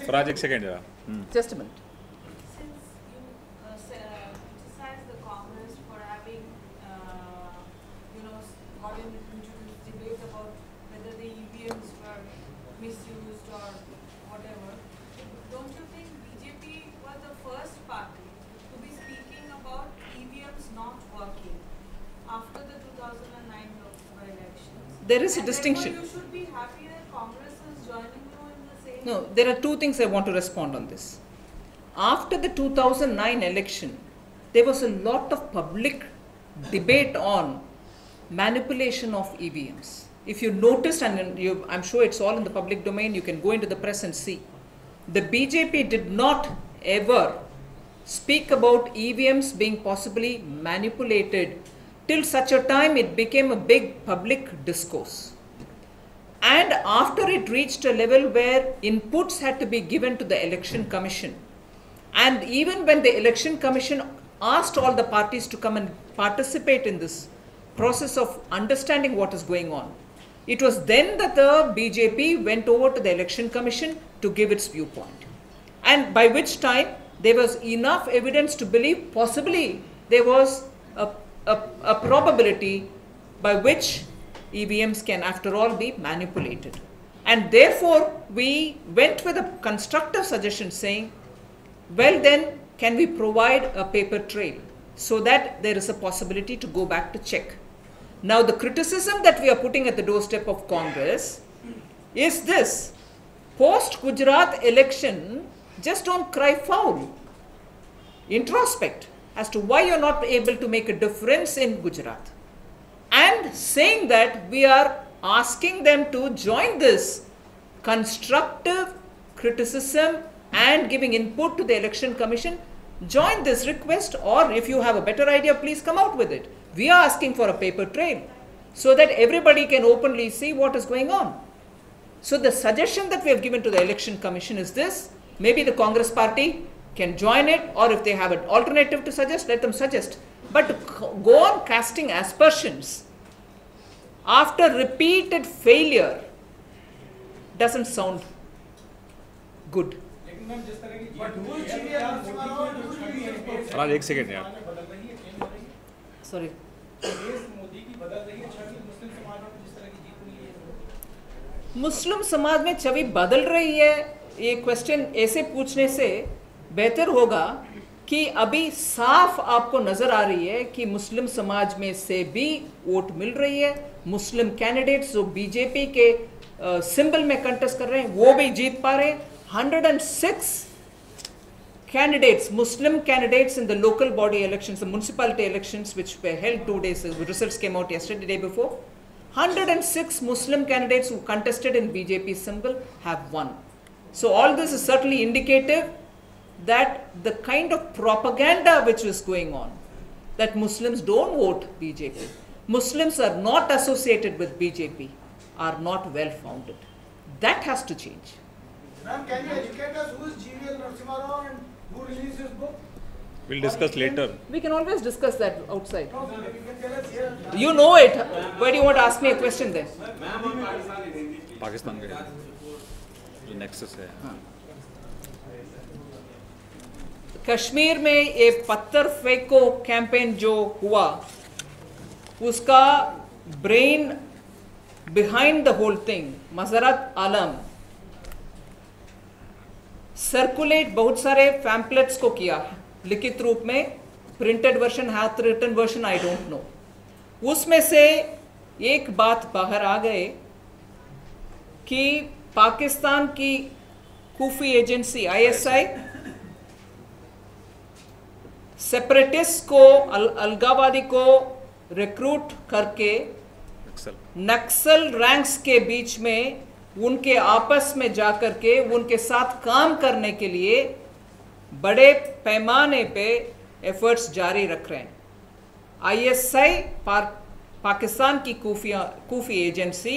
Raj, एक second जरा. Just a minute. Since you criticize the Congress for having, got into this debate about whether the EVMs were misused or whatever, don't you think BJP was the first party to be speaking about EVMs not working after the 2009 Lok Sabha elections? There is a And distinction. therefore you should be happy that Congress is joining you in the same. No, there are two things I want to respond on this. After the 2009 election, there was a lot of public debate on manipulation of EVMs. If you noticed, and I'm sure it's all in the public domain, you can go into the press and see. The BJP did not ever speak about EVMs being possibly manipulated till such a time it became a big public discourse. And after it reached a level where inputs had to be given to the Election Commission, and even when the Election Commission asked all the parties to come and participate in this process of understanding what is going on, it was then that the BJP went over to the Election Commission to give its viewpoint. And by which time there was enough evidence to believe possibly there was a probability by which EVMs can after all be manipulated. And therefore we went with a constructive suggestion saying, well then, can we provide a paper trail so that there is a possibility to go back to check. Now the criticism that we are putting at the doorstep of Congress is this: post Gujarat election, just don't cry foul. Introspect as to why you're not able to make a difference in Gujarat. And saying that we are asking them to join this constructive criticism and giving input to the Election Commission, join this request, or if you have a better idea, please come out with it. We are asking for a paper trail so that everybody can openly see what is going on. So the suggestion that we have given to the Election Commission is this: maybe the Congress party can join it, or if they have an alternative to suggest, let them suggest. But to go on casting aspersions after repeated failure doesn't sound good. Raj, एक second यार. Sorry. मुस्लिम समाज में छवि बदल रही है, ये question ऐसे पूछने से बेहतर होगा कि अभी साफ आपको नजर आ रही है कि मुस्लिम समाज में से भी वोट मिल रही है. मुस्लिम कैंडिडेट्स जो बीजेपी के सिंबल में कंटेस्ट कर रहे हैं वो भी जीत पा रहे हैं. 106 candidates, Muslim candidates in the local body elections, the municipality elections which were held 2 days, the results came out yesterday, the day before. 106 Muslim candidates who contested in BJP symbol have won. So all this is certainly indicative that the kind of propaganda which is going on, that Muslims don't vote BJP, Muslims are not associated with BJP, are not well founded. That has to change. Ma'am, can you educate us who is GVL Narasimha Rao and who released his book? We'll discuss later. We can always discuss that outside. No, you can tell us here. You know it. Why do you want to ask me a question then? Pakistan के जो nexus है. कश्मीर में ये पत्थर फेंको campaign जो हुआ, उसका brain behind the whole thing Masarat Alam circulate बहुत सारे पैम्पलेट्स को किया, लिखित रूप में, प्रिंटेड वर्जन, हाथ written version, I don't know. उसमें से एक बात बाहर आ गए कि पाकिस्तान की खूफी एजेंसी ISI सेपरेटिस्ट को, अलगावादी को रिक्रूट करके नक्सल रैंक्स के बीच में उनके आपस में जाकर के उनके साथ काम करने के लिए बड़े पैमाने पे एफर्ट्स जारी रख रहे हैं. ISI पाकिस्तान की खूफी एजेंसी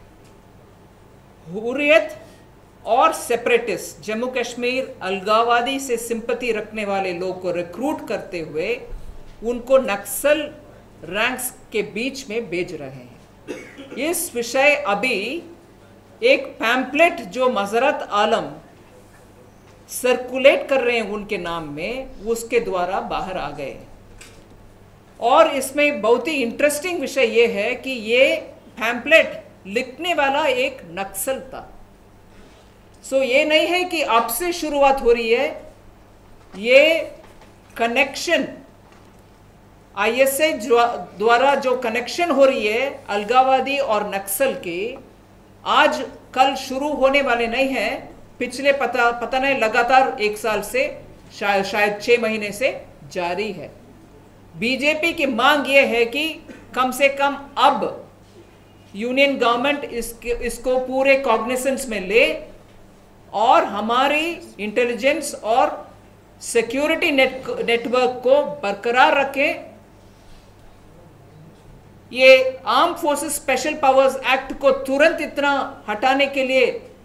हुर्रियत और सेपरेटिस्ट जम्मू कश्मीर अलगावादी से सिंपैथी रखने वाले लोग को रिक्रूट करते हुए उनको नक्सल रैंक्स के बीच में भेज रहे हैं. इस विषय अभी एक पैम्पलेट जो मजरत आलम सर्कुलेट कर रहे हैं उनके नाम में, उसके द्वारा बाहर आ गए। और इसमें बहुत ही इंटरेस्टिंग विषय ये है कि ये पैम्पलेट लिखने वाला एक नक्सल था। सो ये नहीं है कि अब से शुरुआत हो रही है, ये कनेक्शन आईएसआई द्वारा जो कनेक्शन हो रही है अलगाववादी और नक्सल की, आज कल शुरू होने वाले नहीं है। पिछले पता नहीं लगातार 1 साल से शायद 6 महीने से जारी है। बीजेपी की मांग ये है कि कम से कम अब यूनियन गवर्नमेंट इसको पूरे कॉग्निसेंस में ले और हमारी इंटेलिजेंस और सिक्योरिटी नेटवर्क को बरकरार रखें। ये arm forces special powers act को तुरंत इतना हटाने के लिए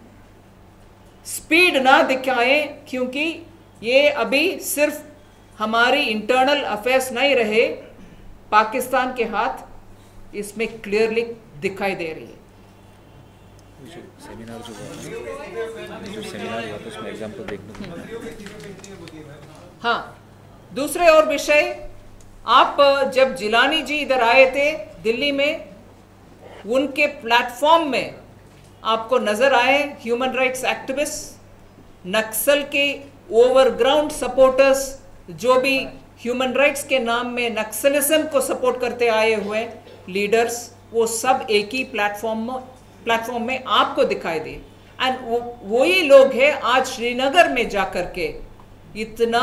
स्पीड ना दिखाएं, क्योंकि ये अभी सिर्फ हमारी इंटरनल अफेयर्स नहीं रहे, पाकिस्तान के हाथ इसमें क्लियरली दिखाई दे रही है। सेमिनार जो सेमिनार हुआ था उसमें एग्जाम्पल देखने को। हाँ, दूसरे और विषय, आप जब जिलानी जी इधर आए थे दिल्ली में, उनके प्लेटफॉर्म में आपको नजर आए ह्यूमन राइट्स एक्टिविस्ट, नक्सल के ओवरग्राउंड सपोर्टर्स, जो भी ह्यूमन राइट्स के नाम में नक्सलिज्म को सपोर्ट करते आए हुए लीडर्स, वो सब एक ही प्लेटफॉर्म में आपको दिखाई दे। एंड वही लोग हैं आज श्रीनगर में जाकर के इतना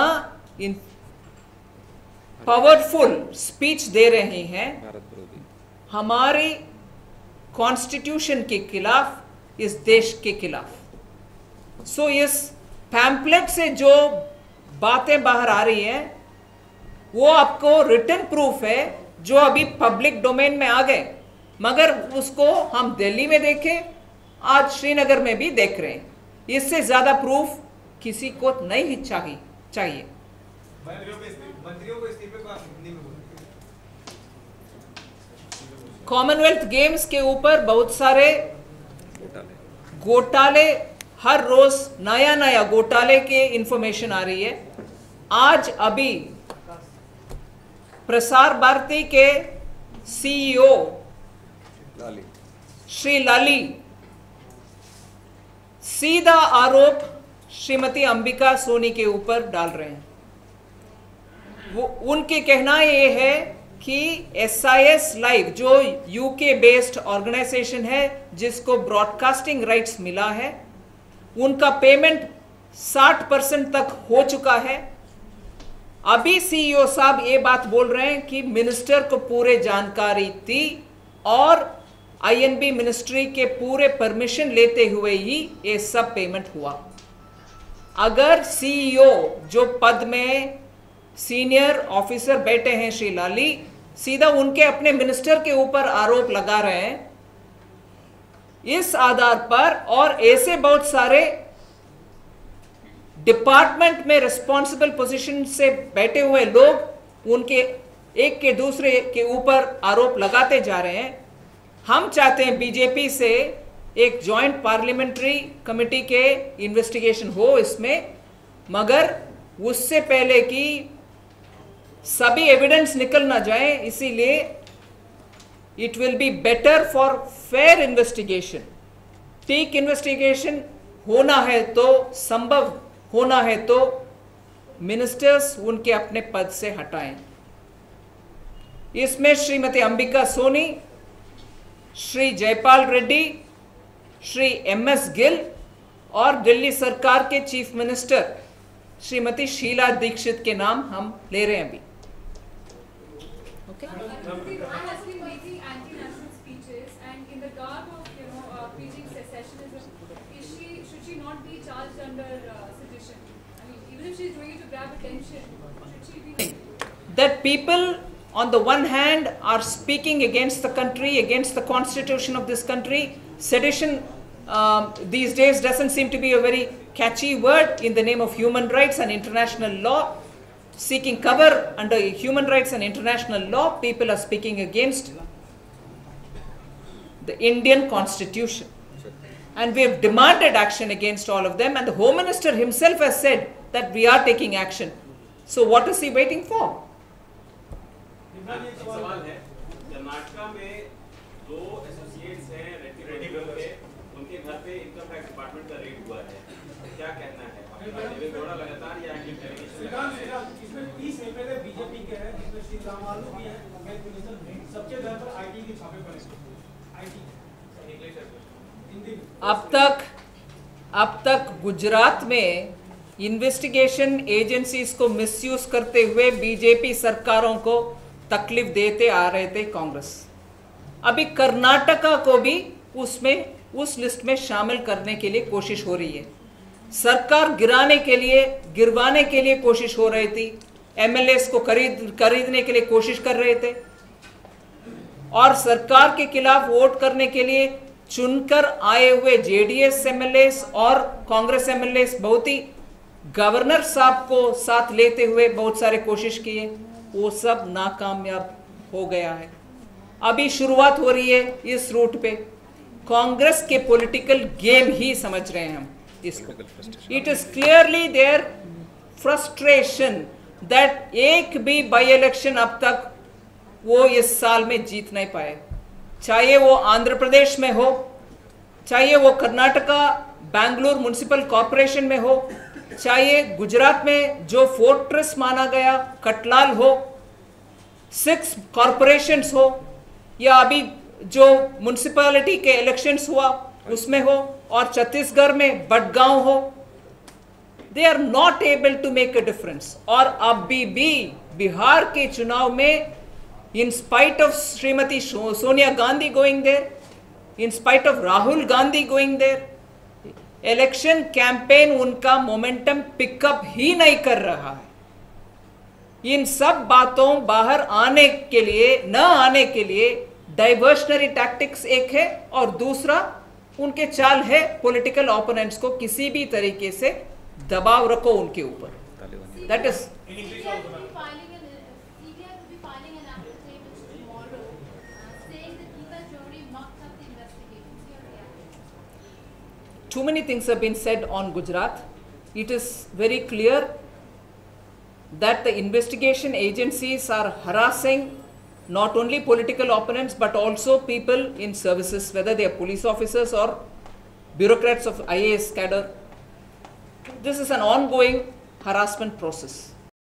पावरफुल स्पीच दे रहे हैं भारत विरोधी, हमारे कॉन्स्टिट्यूशन के खिलाफ, इस देश के खिलाफ। सो इस पैम्पलेट से जो बातें बाहर आ रही हैं वो आपको रिटन प्रूफ है, जो अभी पब्लिक डोमेन में आ गए, मगर उसको हम दिल्ली में देखें, आज श्रीनगर में भी देख रहे हैं। इससे ज्यादा प्रूफ किसी को नहीं चाहिए। कॉमनवेल्थ गेम्स के ऊपर बहुत सारे घोटाले, हर रोज नया नया घोटाले के इंफॉर्मेशन आ रही है। आज अभी प्रसार भारती के सीईओ श्री लाली सीधा आरोप श्रीमती अंबिका सोनी के ऊपर डाल रहे हैं। वो उनके कहना ये है कि SIS लाइव जो यूके बेस्ड ऑर्गेनाइजेशन है, जिसको ब्रॉडकास्टिंग राइट्स मिला है, उनका पेमेंट 60% तक हो चुका है। अभी सीईओ साहब ये बात बोल रहे हैं कि मिनिस्टर को पूरे जानकारी थी और INB मिनिस्ट्री के पूरे परमिशन लेते हुए ही ये सब पेमेंट हुआ। अगर सीईओ जो पद में सीनियर ऑफिसर बैठे हैं श्री लाली, सीधा उनके अपने मिनिस्टर के ऊपर आरोप लगा रहे हैं, इस आधार पर और ऐसे बहुत सारे डिपार्टमेंट में रिस्पॉन्सिबल पोजीशन से बैठे हुए लोग उनके एक के दूसरे के ऊपर आरोप लगाते जा रहे हैं। हम चाहते हैं बीजेपी से एक जॉइंट पार्लियामेंट्री कमेटी के इन्वेस्टिगेशन हो इसमें, मगर उससे पहले कि सभी एविडेंस निकल ना जाए, इसीलिए it will be better for fair investigation. ठीक इन्वेस्टिगेशन होना है तो, संभव होना है तो मिनिस्टर्स उनके अपने पद से हटाएं। इसमें श्रीमती अंबिका सोनी, श्री जयपाल रेड्डी, श्री MS गिल और दिल्ली सरकार के चीफ मिनिस्टर श्रीमती शीला दीक्षित के नाम हम ले रहे हैं अभी। I has been making anti-national speeches, and in the garb of preaching secessionism, should she not be charged under sedition? I mean, even if she is doing it to grab attention, should she be? That people on the one hand are speaking against the country, against the constitution of this country. Sedition these days doesn't seem to be a very catchy word in the name of human rights and international law. Seeking cover under human rights and international law, people are speaking against the Indian constitution. And we have demanded action against all of them, and the Home Minister himself has said that we are taking action. So what is he waiting for? एक सवाल है, कर्नाटका में 2 associates हैं रेड्डी के, उनके घर पे income tax department का रेड हुआ है, क्या कहना है? देवेगौड़ा लगातार ये एक्टिव डेलीगेशन इसमें 30 एमएलए बीजेपी के हैं, इसमें श्री रामालू भी हैं, हेल्थ मिनिस्टर, सबके घर पर आईटी के छापे पड़े, आईटी अब तक गुजरात में इन्वेस्टिगेशन एजेंसीज को मिसयूज करते हुए बीजेपी सरकारों को तकलीफ देते आ रहे थे कांग्रेस। अभी कर्नाटका को भी उस लिस्ट में शामिल करने के लिए कोशिश हो रही है। सरकार गिरवाने के लिए कोशिश हो रही थी, एमएलएस को खरीदने के लिए कोशिश कर रहे थे, और सरकार के खिलाफ वोट करने के लिए चुनकर आए हुए जेडीएस एमएलएस और कांग्रेस एमएलएस बहुत ही गवर्नर साहब को साथ लेते हुए बहुत सारे कोशिश किए, वो सब नाकामयाब हो गया है। अभी शुरुआत हो रही है इस रूट पे। कांग्रेस के पॉलिटिकल गेम ही समझ रहे हैं हम इसको। It is clearly there frustration that एक भी बाई इलेक्शन अब तक वो इस साल में जीत नहीं पाए, चाहे वो आंध्र प्रदेश में हो, चाहे वो कर्नाटका बेंगलुरु म्युनिसिपल कॉरपोरेशन में हो, चाहे गुजरात में जो फोर्ट्रेस माना गया कटलाल हो, 6 कॉरपोरेशंस हो, या अभी जो म्युनिसिपैलिटी के इलेक्शंस हुआ उसमें हो, और छत्तीसगढ़ में बडगांव हो, they are not able to make a difference. और अभी भी बिहार के चुनाव में in spite of Srimati Sonia Gandhi going there, in spite of Rahul Gandhi going there, election campaign उनका मोमेंटम पिकअप ही नहीं कर रहा है। इन सब बातों बाहर आने के लिए न आने के लिए डाइवर्शनरी टैक्टिक्स एक है, और दूसरा उनके चाल है पॉलिटिकल ओपोनेंट्स को किसी भी तरीके से दबाव रखो उनके ऊपर। That is Too many things have been said on Gujarat. It is very clear that the investigation agencies are harassing not only political opponents but also people in services, whether they are police officers or bureaucrats of IAS cadre. This is an ongoing harassment process.